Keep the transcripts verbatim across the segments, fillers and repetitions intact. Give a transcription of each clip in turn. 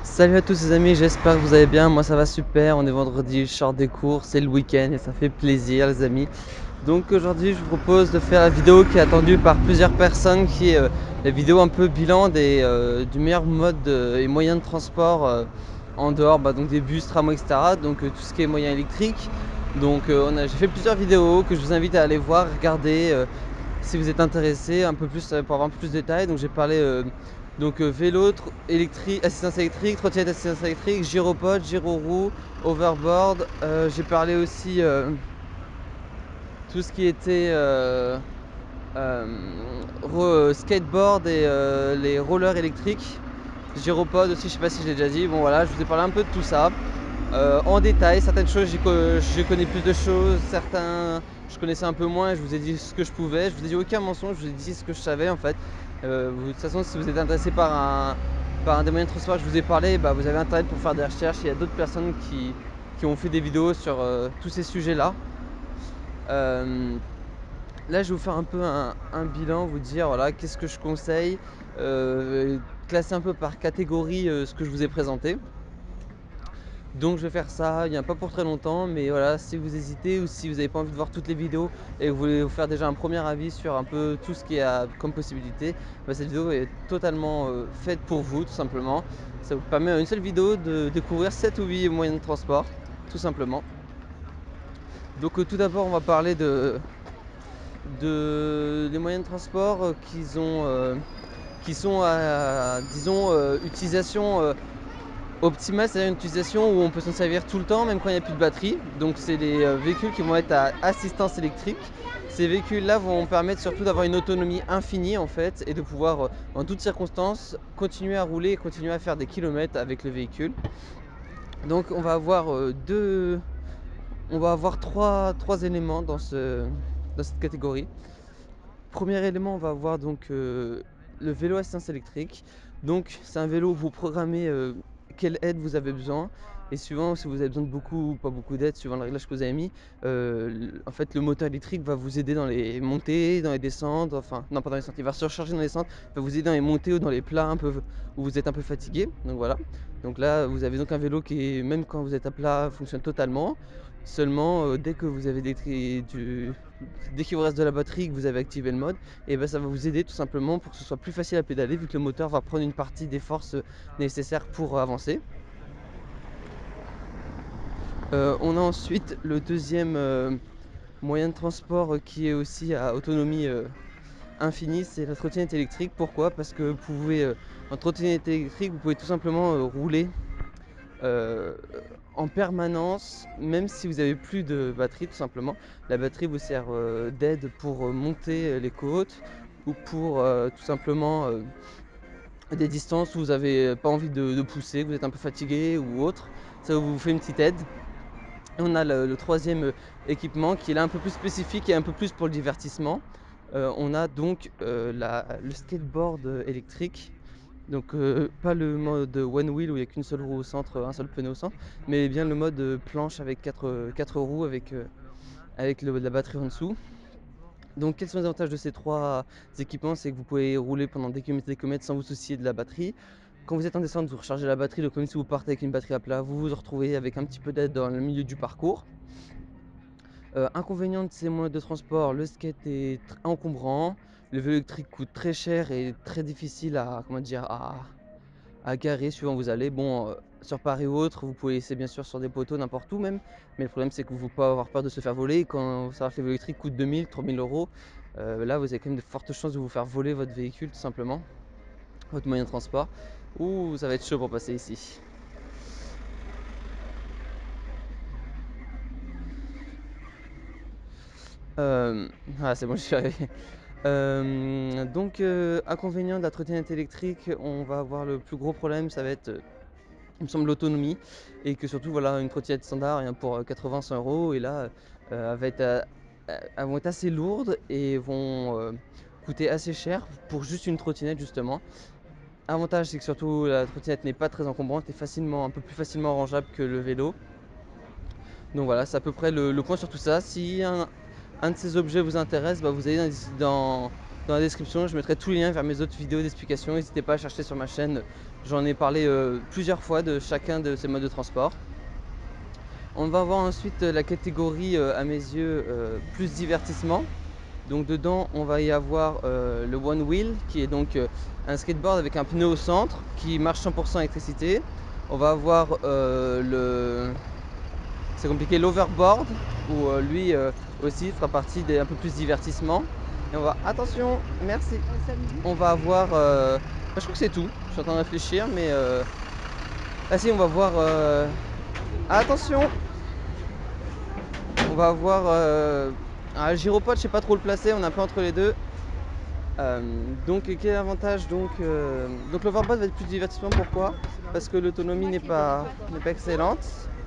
Salut à tous les amis, j'espère que vous allez bien, moi ça va super, on est vendredi, je sors des cours, c'est le week-end et ça fait plaisir les amis. Donc aujourd'hui je vous propose de faire la vidéo qui est attendue par plusieurs personnes, qui est euh, la vidéo un peu bilan des, euh, du meilleur mode euh, et moyen de transport euh, en dehors, bah, donc des bus, tramways, et cetera. Donc euh, tout ce qui est moyen électrique. Donc euh, on a, j'ai fait plusieurs vidéos que je vous invite à aller voir, regarder euh, si vous êtes intéressé un peu plus euh, pour avoir un peu plus de détails. Donc j'ai parlé euh, donc euh, vélo, électrique, assistance électrique, trottinette assistance électrique, gyropode, gyroroue, overboard. Euh, j'ai parlé aussi euh, tout ce qui était euh, euh, skateboard et euh, les rollers électriques. Gyropode aussi, je sais pas si je l'ai déjà dit. Bon voilà, je vous ai parlé un peu de tout ça. Euh, en détail, certaines choses, je connais plus de choses, certains, je connaissais un peu moins, je vous ai dit ce que je pouvais, je vous ai dit aucun mensonge, je vous ai dit ce que je savais en fait. Euh, vous, de toute façon, si vous êtes intéressé par un, par un des moyens de transport que je vous ai parlé, bah, vous avez internet pour faire des recherches, il y a d'autres personnes qui, qui ont fait des vidéos sur euh, tous ces sujets-là. Euh, Là, je vais vous faire un peu un, un bilan, vous dire voilà, qu'est-ce que je conseille, euh, classer un peu par catégorie euh, ce que je vous ai présenté. Donc je vais faire ça, il n'y a pas pour très longtemps, mais voilà, si vous hésitez ou si vous n'avez pas envie de voir toutes les vidéos et que vous voulez vous faire déjà un premier avis sur un peu tout ce qu'il y a comme possibilité, bah cette vidéo est totalement euh, faite pour vous, tout simplement. Ça vous permet en une seule vidéo de découvrir sept ou huit moyens de transport, tout simplement. Donc euh, tout d'abord, on va parler de, de des moyens de transport euh, qu'ils ont, euh, qui sont à, disons, euh, utilisation euh, optimale, c'est-à-dire une utilisation où on peut s'en servir tout le temps, même quand il n'y a plus de batterie. Donc c'est des euh, véhicules qui vont être à assistance électrique. Ces véhicules-là vont permettre surtout d'avoir une autonomie infinie en fait et de pouvoir, euh, en toutes circonstances, continuer à rouler et continuer à faire des kilomètres avec le véhicule. Donc on va avoir euh, deux, on va avoir trois, trois éléments dans, ce, dans cette catégorie. Premier élément, on va avoir donc euh, le vélo assistance électrique. Donc c'est un vélo où vous programmez euh, quelle aide vous avez besoin. Et suivant si vous avez besoin de beaucoup ou pas beaucoup d'aide, suivant le réglage que vous avez mis, euh, en fait le moteur électrique va vous aider dans les montées, dans les descentes, enfin non pas dans les descentes, il va se recharger dans les descentes, va vous aider dans les montées ou dans les plats un peu où vous êtes un peu fatigué. Donc voilà. Donc là vous avez donc un vélo qui, même quand vous êtes à plat, fonctionne totalement. Seulement euh, dès que vous avez des, du, dès qu'il vous reste de la batterie, que vous avez activé le mode, et ben ça va vous aider tout simplement pour que ce soit plus facile à pédaler, vu que le moteur va prendre une partie des forces nécessaires pour avancer. Euh, on a ensuite le deuxième euh, moyen de transport euh, qui est aussi à autonomie euh, infinie, c'est la trottinette électrique. Pourquoi? Parce que vous pouvez, euh, en trottinette électrique, vous pouvez tout simplement euh, rouler euh, en permanence, même si vous avez plus de batterie, tout simplement. La batterie vous sert euh, d'aide pour euh, monter les côtes ou pour euh, tout simplement euh, des distances où vous n'avez pas envie de, de pousser, que vous êtes un peu fatigué ou autre. Ça vous fait une petite aide. Et on a le, le troisième équipement qui est là un peu plus spécifique et un peu plus pour le divertissement. Euh, on a donc euh, la, le skateboard électrique. Donc euh, pas le mode one wheel où il n'y a qu'une seule roue au centre, un seul pneu au centre, mais bien le mode planche avec quatre, quatre roues avec, euh, avec le, la batterie en dessous. Donc quels sont les avantages de ces trois équipements? C'est que vous pouvez rouler pendant des kilomètres et des kilomètres sans vous soucier de la batterie. Quand vous êtes en descente, vous rechargez la batterie, donc comme si vous partez avec une batterie à plat, vous vous retrouvez avec un petit peu d'aide dans le milieu du parcours. Euh, inconvénient de ces moyens de transport, le skate est encombrant, le vélo électrique coûte très cher et très difficile à, comment dire, à, à garer suivant où vous allez. Bon, euh, sur Paris ou autre, vous pouvez laisser bien sûr sur des poteaux, n'importe où même, mais le problème c'est que vous ne pouvez pas avoir peur de se faire voler. Quand vous savez que les vélos électriques coûtent deux mille, trois mille euros, euh, là vous avez quand même de fortes chances de vous faire voler votre véhicule tout simplement, votre moyen de transport, ou ça va être chaud pour passer ici. Euh, ah c'est bon, je suis arrivé. Euh, donc, euh, inconvénient de la trottinette électrique, on va avoir le plus gros problème, ça va être, euh, il me semble, l'autonomie. Et que surtout, voilà, une trottinette standard, rien pour quatre-vingts à cent euros. Et là, euh, elle va être, euh, elles vont être assez lourdes et vont euh, coûter assez cher pour juste une trottinette, justement. Avantage, c'est que surtout, la trottinette n'est pas très encombrante et facilement, un peu plus facilement rangeable que le vélo. Donc voilà, c'est à peu près le, le point sur tout ça. Si un, un de ces objets vous intéresse, bah vous allez dans, dans, dans la description, je mettrai tous les liens vers mes autres vidéos d'explication. N'hésitez pas à chercher sur ma chaîne J'en ai parlé euh, plusieurs fois de chacun de ces modes de transport. On va voir ensuite la catégorie, euh, à mes yeux, euh, plus divertissement. Donc dedans, on va y avoir euh, le One Wheel, qui est donc euh, un skateboard avec un pneu au centre, qui marche cent pour cent électricité. On va avoir euh, le... c'est compliqué, l'overboard, où euh, lui euh, aussi fera partie des un peu plus divertissement. Et on va... Attention, merci. On va avoir... euh, bah, je crois que c'est tout. Je suis en train de réfléchir, mais... Euh... Ah si, on va voir... euh, Attention! On va avoir... Euh... Un gyropode, je sais pas trop le placer, on est un peu entre les deux. Euh, donc quel est l'avantage donc, euh, donc l'overboard va être plus divertissement, pourquoi? Parce que l'autonomie n'est pas, n'est pas excellente.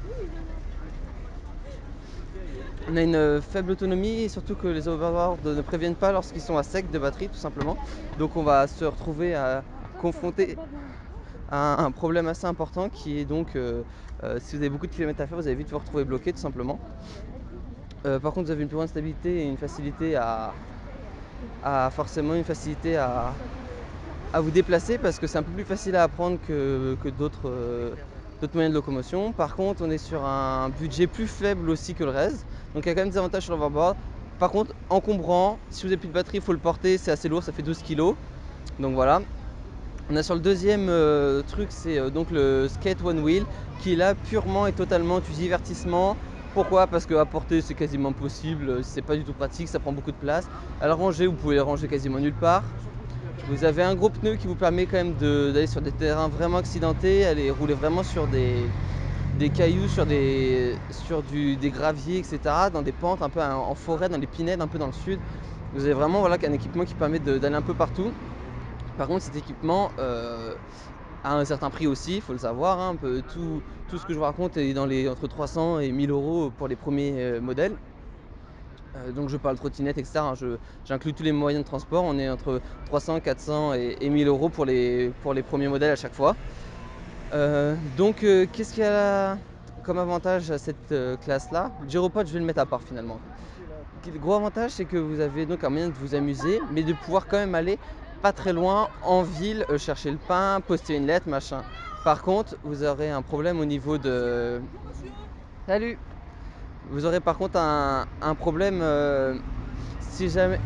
On a une euh, faible autonomie et surtout que les overboards ne préviennent pas lorsqu'ils sont à sec de batterie tout simplement. Donc on va se retrouver à confronter à un problème assez important qui est donc euh, euh, si vous avez beaucoup de kilomètres à faire, vous allez vite vous retrouver bloqué tout simplement. Euh, par contre vous avez une plus grande stabilité et une facilité à, à forcément une facilité à, à vous déplacer parce que c'est un peu plus facile à apprendre que, que d'autres euh, d'autres moyens de locomotion. Par contre, on est sur un budget plus faible aussi que le reste. Donc il y a quand même des avantages sur l'overboard. Par contre, encombrant, si vous n'avez plus de batterie, il faut le porter, c'est assez lourd, ça fait douze kilos. Donc voilà. On a sur le deuxième euh, truc, c'est euh, donc le Skate One Wheel, qui là purement et totalement du divertissement. Pourquoi? Parce qu'à porter c'est quasiment impossible, c'est pas du tout pratique, ça prend beaucoup de place. À le ranger, vous pouvez le ranger quasiment nulle part. Vous avez un gros pneu qui vous permet quand même d'aller sur des terrains vraiment accidentés, aller rouler vraiment sur des, des cailloux, sur, des, sur du, des graviers, et cetera. Dans des pentes, un peu en forêt, dans les pinèdes, un peu dans le sud. Vous avez vraiment voilà, un équipement qui permet d'aller un peu partout. Par contre, cet équipement euh, a un certain prix aussi, il faut le savoir. Hein, un peu, tout, tout ce que je vous raconte est dans les, entre trois cents et mille euros pour les premiers euh, modèles. Euh, donc je parle trottinette, et cetera. Hein, J'inclus tous les moyens de transport. On est entre trois cents, quatre cents et, et mille euros pour les, pour les premiers modèles à chaque fois. Euh, donc euh, qu'est-ce qu'il y a comme avantage à cette euh, classe-là? Le gyropode, je vais le mettre à part finalement. Le gros avantage, c'est que vous avez donc un moyen de vous amuser, mais de pouvoir quand même aller pas très loin en ville, euh, chercher le pain, poster une lettre, machin. Par contre, vous aurez un problème au niveau de... Salut! Vous aurez par contre un, un problème euh, si jamais...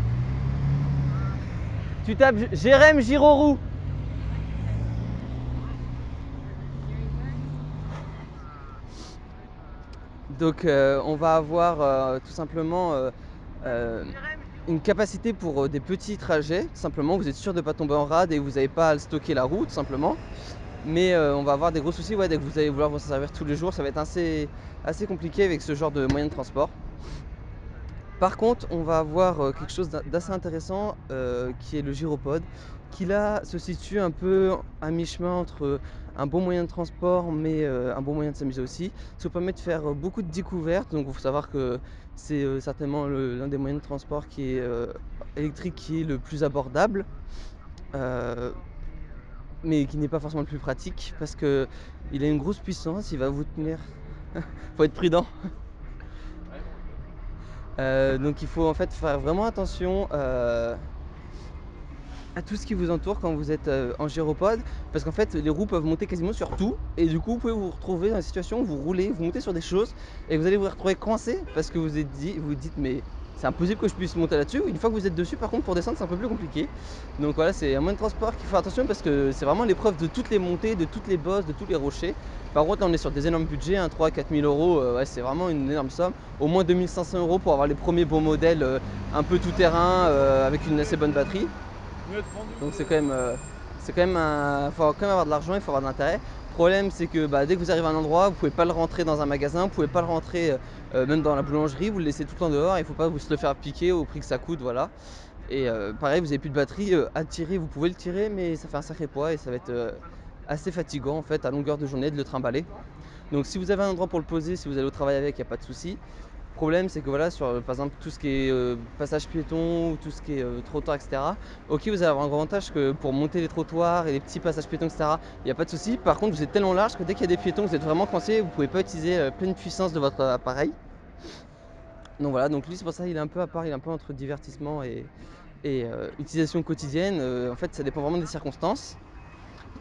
Tu tapes Jérém Giroroux. Donc euh, on va avoir euh, tout simplement euh, euh, une capacité pour euh, des petits trajets. Tout simplement, vous êtes sûr de ne pas tomber en rade et vous n'avez pas à stocker la roue tout simplement. Mais euh, on va avoir des gros soucis ouais, dès que vous allez vouloir vous en servir tous les jours. Ça va être assez, assez compliqué avec ce genre de moyen de transport. Par contre, on va avoir euh, quelque chose d'assez intéressant euh, qui est le gyropode, qui là se situe un peu à mi-chemin entre un bon moyen de transport mais euh, un bon moyen de s'amuser aussi. Ça vous permet de faire euh, beaucoup de découvertes, donc il faut savoir que c'est euh, certainement l'un des moyens de transport qui est euh, électrique qui est le plus abordable, euh, mais qui n'est pas forcément le plus pratique parce qu'il a une grosse puissance, il va vous tenir. Faut être prudent. Euh, donc il faut en fait faire vraiment attention euh, à tout ce qui vous entoure quand vous êtes euh, en gyropode, parce qu'en fait les roues peuvent monter quasiment sur tout et du coup vous pouvez vous retrouver dans une situation où vous roulez, vous montez sur des choses et vous allez vous retrouver coincé parce que vous êtes dit, vous dites mais c'est impossible que je puisse monter là-dessus. Une fois que vous êtes dessus, par contre pour descendre c'est un peu plus compliqué. Donc voilà, c'est un moyen de transport qu'il faut faire attention parce que c'est vraiment l'épreuve de toutes les montées, de toutes les bosses, de tous les rochers. Par contre là on est sur des énormes budgets, hein, trois à quatre mille euros, euh, ouais, c'est vraiment une énorme somme. Au moins deux mille cinq cents euros pour avoir les premiers beaux modèles euh, un peu tout terrain euh, avec une assez bonne batterie. Donc c'est quand même, euh, c'est quand même un, faut quand même avoir de l'argent, il faut avoir de l'intérêt. Le problème c'est que bah, dès que vous arrivez à un endroit, vous pouvez pas le rentrer dans un magasin, vous pouvez pas le rentrer euh, même dans la boulangerie, vous le laissez tout le temps dehors, il faut pas vous se le faire piquer au prix que ça coûte, voilà. Et euh, pareil, vous avez plus de batterie euh, à tirer, vous pouvez le tirer, mais ça fait un sacré poids et ça va être euh, assez fatigant en fait à longueur de journée de le trimballer. Donc si vous avez un endroit pour le poser, si vous allez au travail avec, il n'y a pas de souci. Le problème c'est que voilà, sur par exemple tout ce qui est euh, passage piéton ou tout ce qui est euh, trottoir, et cetera. Ok, vous allez avoir un gros avantage que pour monter les trottoirs et les petits passages piétons, et cetera, il n'y a pas de souci. Par contre, vous êtes tellement large que dès qu'il y a des piétons, vous êtes vraiment coincé, vous ne pouvez pas utiliser euh, pleine puissance de votre appareil. Donc voilà, donc lui c'est pour ça qu'il est un peu à part, il est un peu entre divertissement et, et euh, utilisation quotidienne. Euh, en fait, ça dépend vraiment des circonstances.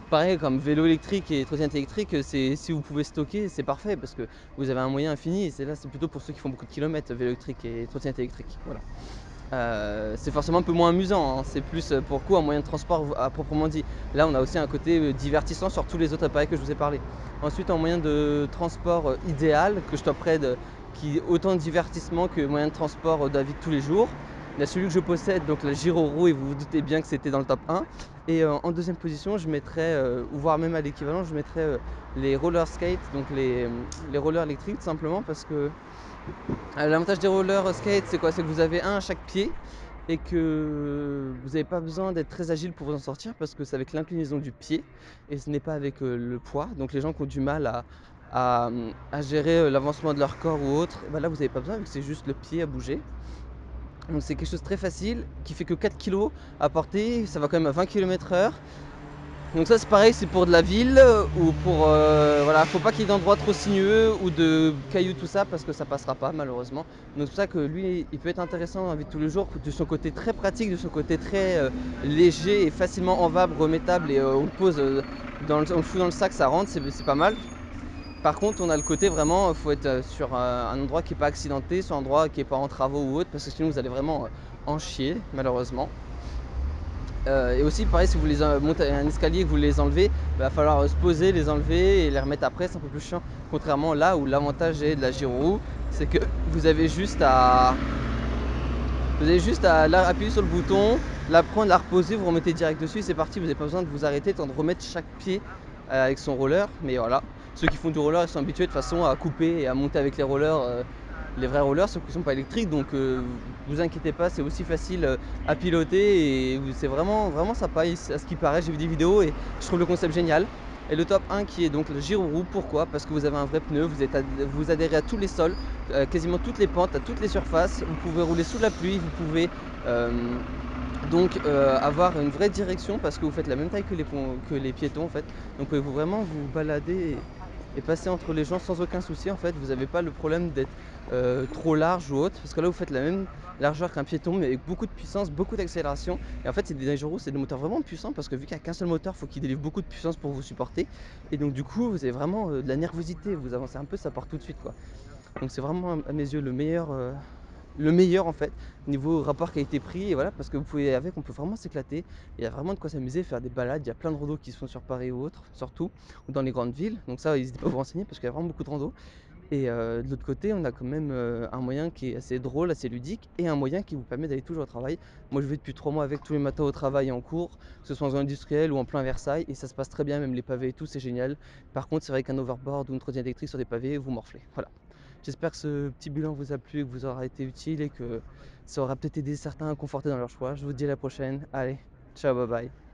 pareil comme vélo électrique et trottinette électrique, c'est si vous pouvez stocker, c'est parfait parce que vous avez un moyen infini et c'est là, c'est plutôt pour ceux qui font beaucoup de kilomètres, vélo électrique et trottinette électrique. Voilà. Euh, c'est forcément un peu moins amusant, hein. C'est plus euh, pour le coup un moyen de transport à proprement dit. Là on a aussi un côté euh, divertissant sur tous les autres appareils que je vous ai parlé. Ensuite en moyen de transport euh, idéal que je toperais de, qui est autant de divertissement que moyen de transport euh, de la vie de tous les jours. Il y a celui que je possède, donc la Giro-Roue, et vous vous doutez bien que c'était dans le top un. Et euh, en deuxième position je mettrais, euh, ou voire même à l'équivalent, je mettrais euh, les roller skates, donc les, les rollers électriques tout simplement parce que euh, l'avantage des roller skates, c'est quoi? C'est que vous avez un à chaque pied et que vous n'avez pas besoin d'être très agile pour vous en sortir parce que c'est avec l'inclinaison du pied et ce n'est pas avec euh, le poids. Donc les gens qui ont du mal à, à, à gérer euh, l'avancement de leur corps ou autre, bah là vous n'avez pas besoin, vu que c'est juste le pied à bouger. Donc c'est quelque chose de très facile qui fait que quatre kilos à porter, ça va quand même à vingt kilomètres heure. Donc ça c'est pareil, c'est pour de la ville ou pour euh, voilà, faut pas qu'il y ait d'endroits trop sinueux ou de cailloux tout ça parce que ça passera pas malheureusement. Donc c'est pour ça que lui il peut être intéressant dans la vie de tous les jours de son côté très pratique, de son côté très euh, léger et facilement enlevable, remettable et euh, on le pose euh, dans le, on le fout dans le sac, ça rentre, c'est pas mal. Par contre on a le côté vraiment, faut être euh, sur euh, un endroit qui est pas accidenté, sur un endroit qui est pas en travaux ou autre parce que sinon vous allez vraiment euh, en chier malheureusement. Euh, et aussi pareil, si vous voulez monter un escalier et que vous les enlevez, il va falloir se poser, les enlever et les remettre après, c'est un peu plus chiant. Contrairement là où l'avantage est de la Giro, c'est que vous avez juste à vous avez juste à appuyer sur le bouton, la prendre, la reposer, vous remettez direct dessus, c'est parti, vous n'avez pas besoin de vous arrêter, tant de remettre chaque pied euh, avec son roller. Mais voilà, ceux qui font du roller, ils sont habitués de toute façon à couper et à monter avec les rollers, euh, les vrais rollers, ceux qui ne sont pas électriques. Donc euh, vous inquiétez pas, c'est aussi facile euh, à piloter et c'est vraiment, vraiment sympa. À ce qui paraît, j'ai vu des vidéos et je trouve le concept génial. Et le top un qui est donc le Giro-Roue, pourquoi? Parce que vous avez un vrai pneu, vous, êtes à, vous adhérez à tous les sols, euh, quasiment toutes les pentes, à toutes les surfaces, vous pouvez rouler sous la pluie, vous pouvez euh, donc euh, avoir une vraie direction parce que vous faites la même taille que les, que les piétons en fait. Donc pouvez-vous vraiment vous balader et, et passer entre les gens sans aucun souci en fait. Vous n'avez pas le problème d'être euh, trop large ou autre parce que là vous faites la même largeur qu'un piéton mais avec beaucoup de puissance, beaucoup d'accélération. Et en fait c'est des Giro, c'est des moteurs vraiment puissants parce que vu qu'il n'y a qu'un seul moteur, il faut qu'il délivre beaucoup de puissance pour vous supporter. Et donc du coup vous avez vraiment euh, de la nervosité, vous avancez un peu, ça part tout de suite quoi. Donc c'est vraiment à mes yeux le meilleur, euh, le meilleur en fait, niveau rapport qualité-prix, et voilà, parce que vous pouvez avec, on peut vraiment s'éclater, il y a vraiment de quoi s'amuser, faire des balades, il y a plein de randos qui se font sur Paris ou autres, surtout, ou dans les grandes villes, donc ça n'hésitez pas à vous renseigner parce qu'il y a vraiment beaucoup de randos. Et euh, de l'autre côté, on a quand même euh, un moyen qui est assez drôle, assez ludique, et un moyen qui vous permet d'aller toujours au travail. Moi je vais depuis trois mois avec tous les matins au travail et en cours, que ce soit en zone industrielle ou en plein Versailles, et ça se passe très bien, même les pavés et tout, c'est génial. Par contre, c'est vrai qu'un overboard ou une trottinette électrique sur des pavés, vous morflez. Voilà. J'espère que ce petit bilan vous a plu et que vous aura été utile et que ça aura peut-être aidé certains à conforter dans leur choix. Je vous dis à la prochaine. Allez, ciao, bye bye.